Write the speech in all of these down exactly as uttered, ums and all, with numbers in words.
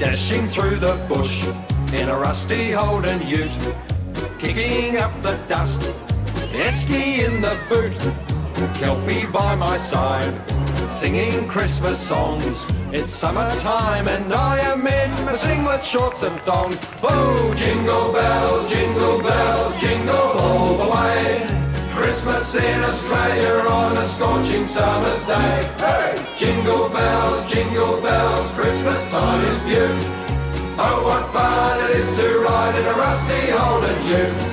dashing through the bush in a rusty Holden ute, kicking up the dust, esky in the boot, Kelpie by my side, singing Christmas songs. It's summertime and I am in my singlet, shorts and thongs. Oh, jingle bells, jingle bells, jingle all the way. Christmas in Australia on a scorching summer's day. Hey! Jingle bells, jingle bells, Christmas time is beaut. Oh, what fun it is to ride in a rusty Holden ute.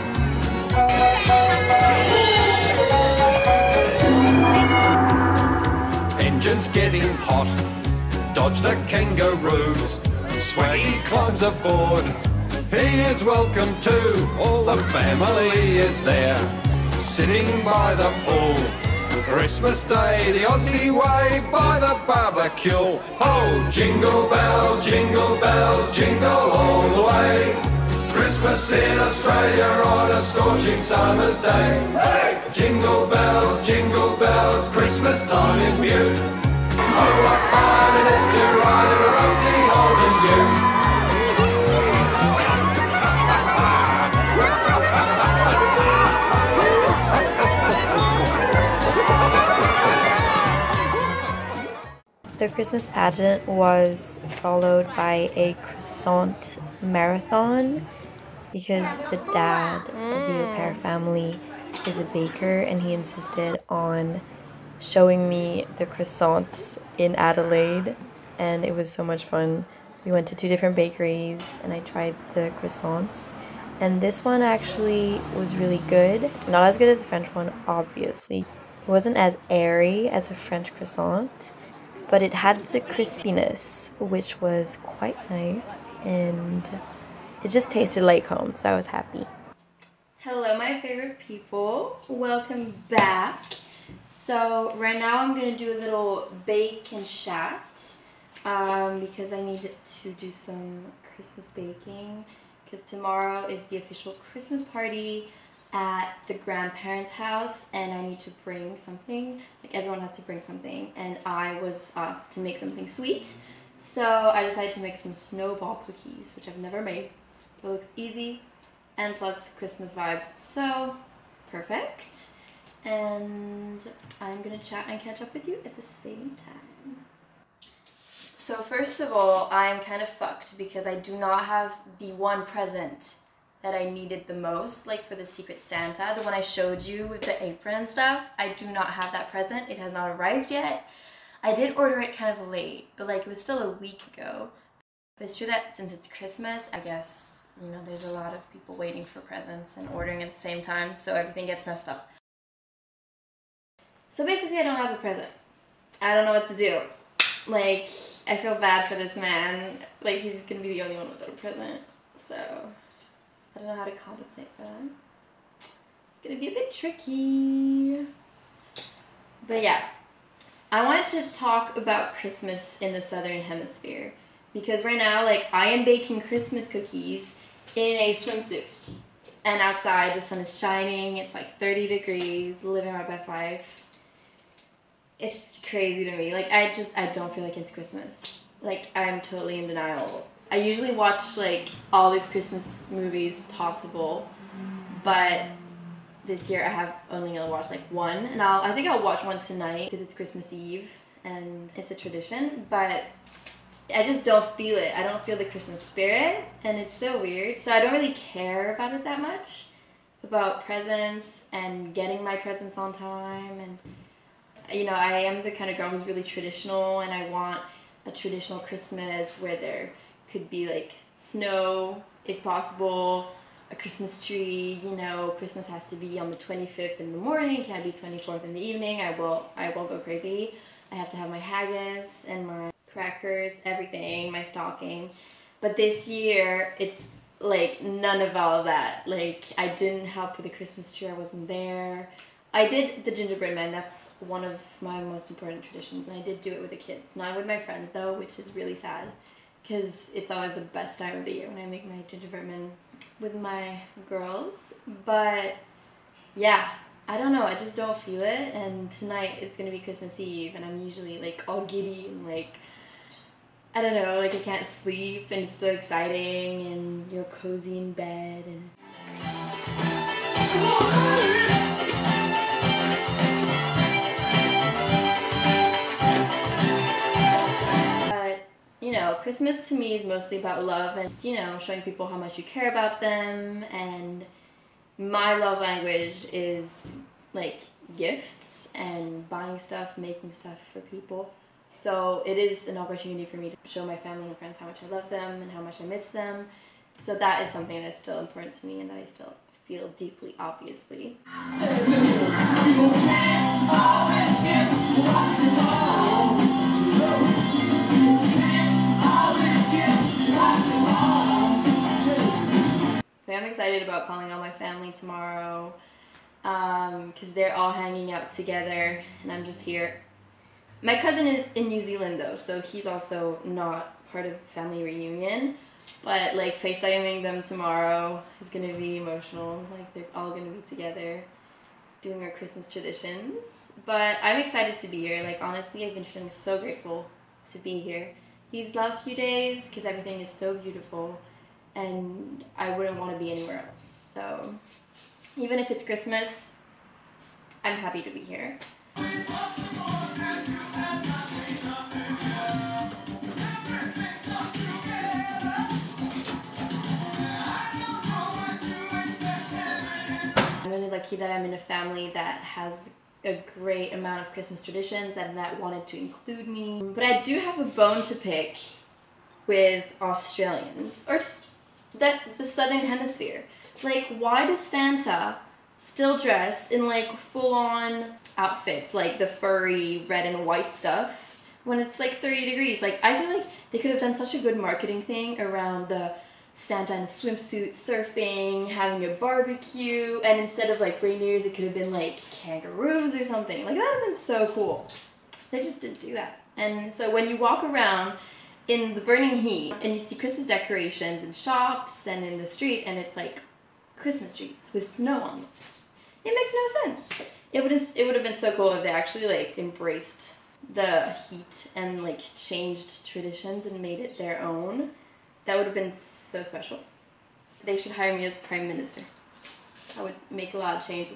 Engine's getting hot, dodge the kangaroos. Swaggy climbs aboard, he is welcome too. All the family is there, sitting by the pool. Christmas Day, the Aussie way, by the barbecue. Oh, jingle bells, jingle bells, jingle all the way. Christmas in Australia on a scorching summer's day. Hey! Jingle bells, jingle bells, Christmas time is beaut. Oh, what fun it is to ride in a rusty Holden ute. The Christmas pageant was followed by a croissant marathon because the dad of the au pair family is a baker and he insisted on showing me the croissants in Adelaide, and it was so much fun. We went to two different bakeries and I tried the croissants, and this one actually was really good. Not as good as the French one, obviously. It wasn't as airy as a French croissant, but it had the crispiness, which was quite nice, and it just tasted like home, so I was happy. Hello, my favorite people. Welcome back. So right now I'm going to do a little bake and chat um, because I need to do some Christmas baking, because tomorrow is the official Christmas party at the grandparents' house and I need to bring something. Like, everyone has to bring something, and I was asked to make something sweet, so I decided to make some snowball cookies, which I've never made. It looks easy and plus Christmas vibes, so perfect. And I'm gonna chat and catch up with you at the same time. So first of all, I'm kind of fucked because I do not have the one present that I needed the most, like for the Secret Santa, the one I showed you with the apron and stuff. I do not have that present. It has not arrived yet. I did order it kind of late, but like it was still a week ago. But it's true that since it's Christmas, I guess, you know, there's a lot of people waiting for presents and ordering at the same time, so everything gets messed up. So basically I don't have a present. I don't know what to do. Like, I feel bad for this man. Like, he's gonna be the only one without a present, so I don't know how to compensate for that. It's gonna be a bit tricky. But yeah, I wanted to talk about Christmas in the Southern Hemisphere, because right now, like, I am baking Christmas cookies in a swimsuit. And outside, the sun is shining, it's like thirty degrees, living my best life. It's crazy to me. Like, I just, I don't feel like it's Christmas. Like, I'm totally in denial. I usually watch like all the Christmas movies possible, but this year I have only gonna watch like one, and I'll I think I'll watch one tonight because it's Christmas Eve and it's a tradition, but I just don't feel it. I don't feel the Christmas spirit, and it's so weird. So I don't really care about it that much, about presents and getting my presents on time, and you know, I am the kind of girl who's really traditional, and I want a traditional Christmas where there could be like snow if possible, a Christmas tree, you know, Christmas has to be on the twenty-fifth in the morning, can't be twenty-fourth in the evening. I will I will go crazy. I have to have my haggis and my crackers, everything, my stocking. But this year it's like none of all of that. Like, I didn't help with the Christmas tree, I wasn't there. I did the gingerbread man, that's one of my most important traditions, and I did do it with the kids. Not with my friends though, which is really sad, because it's always the best time of the year when I make my gingerbread men with my girls. But yeah, I don't know, I just don't feel it, and tonight it's gonna be Christmas Eve, and I'm usually like all giddy and like, I don't know, like I can't sleep and it's so exciting and you're cozy in bed and but you know, Christmas to me is mostly about love and, you know, showing people how much you care about them, and my love language is like gifts and buying stuff, making stuff for people. So it is an opportunity for me to show my family and friends how much I love them and how much I miss them. So that is something that's still important to me and that I still feel deeply, obviously. So I'm excited about calling on my family tomorrow um, because they're all hanging out together and I'm just here. My cousin is in New Zealand though, so he's also not part of the family reunion, but like FaceTiming them tomorrow is gonna be emotional. Like they're all gonna be together doing our Christmas traditions. But I'm excited to be here. Like honestly, I've been feeling so grateful to be here these last few days because everything is so beautiful and I wouldn't want to be anywhere else. So even if it's Christmas, I'm happy to be here. I'm really lucky that I'm in a family that has a great amount of Christmas traditions and that wanted to include me. But I do have a bone to pick with Australians, or just that the Southern Hemisphere. Like, why does Santa still dress in like full-on outfits, like the furry red and white stuff, when it's like thirty degrees? Like, I feel like they could have done such a good marketing thing around the Santa in a swimsuit surfing, having a barbecue, and instead of like reindeers, it could have been like kangaroos or something. Like, that would have been so cool. They just didn't do that. And so when you walk around in the burning heat and you see Christmas decorations in shops and in the street, and it's like Christmas trees with snow on them, it makes no sense. It would have, it would have been so cool if they actually like embraced the heat and like changed traditions and made it their own. That would have been so special. They should hire me as prime minister. I would make a lot of changes.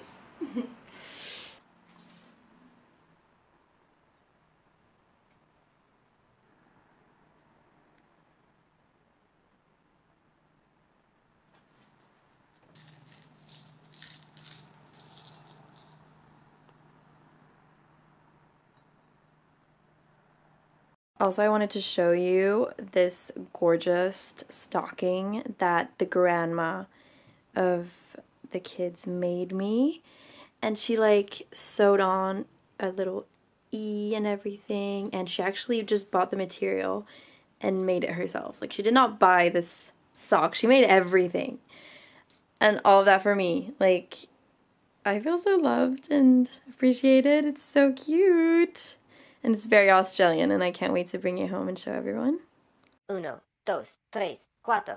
Also, I wanted to show you this gorgeous stocking that the grandma of the kids made me. And she like sewed on a little E and everything. And she actually just bought the material and made it herself. Like, she did not buy this sock. She made everything. And all of that for me. Like, I feel so loved and appreciated. It's so cute. And it's very Australian, and I can't wait to bring it home and show everyone. Uno, dos, tres, cuatro.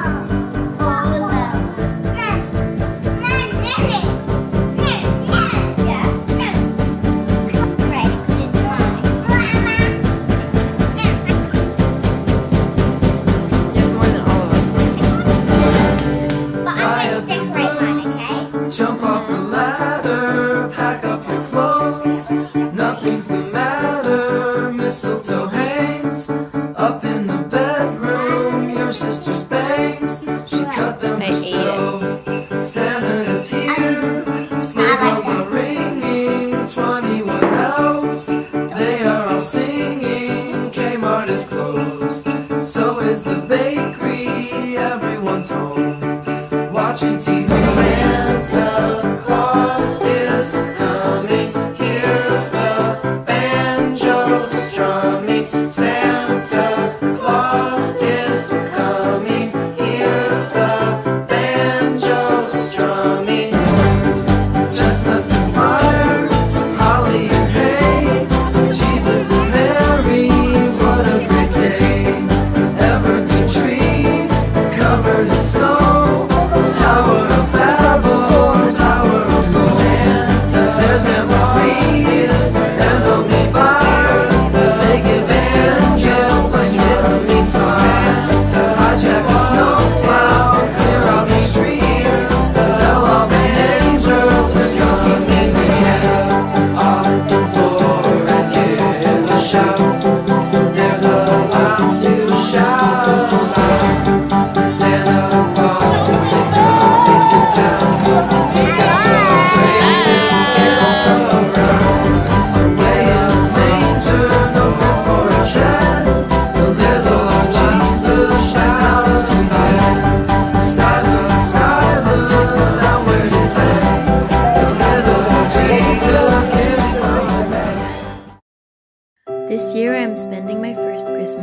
Jump off the ladder, pack up your clothes. Nothing's the matter. Mistletoe hangs up in the bedroom. Your sister's bangs, she cut them herself. Santa is here, sleigh bells are ringing. Twenty-one elves, they are all singing. Kmart is closed, so is the bakery. Everyone's home, watching T V. Santa Claus is coming, hear the banjo strumming. Santa Claus is coming.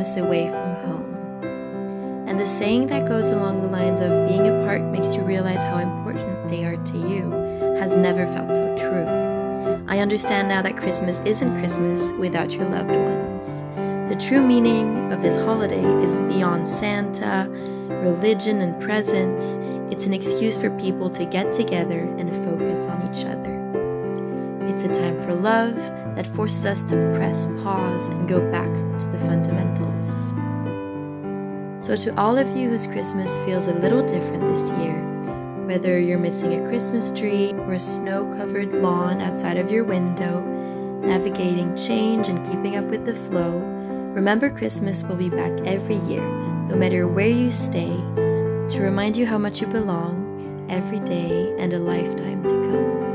Christmas away from home. And the saying that goes along the lines of being apart makes you realize how important they are to you has never felt so true. I understand now that Christmas isn't Christmas without your loved ones. The true meaning of this holiday is beyond Santa, religion, and presents. It's an excuse for people to get together and focus on each other. It's a time for love that forces us to press pause and go back to the fundamentals. So to all of you whose Christmas feels a little different this year, whether you're missing a Christmas tree or a snow-covered lawn outside of your window, navigating change and keeping up with the flow, remember Christmas will be back every year, no matter where you stay, to remind you how much you belong every day and a lifetime to come.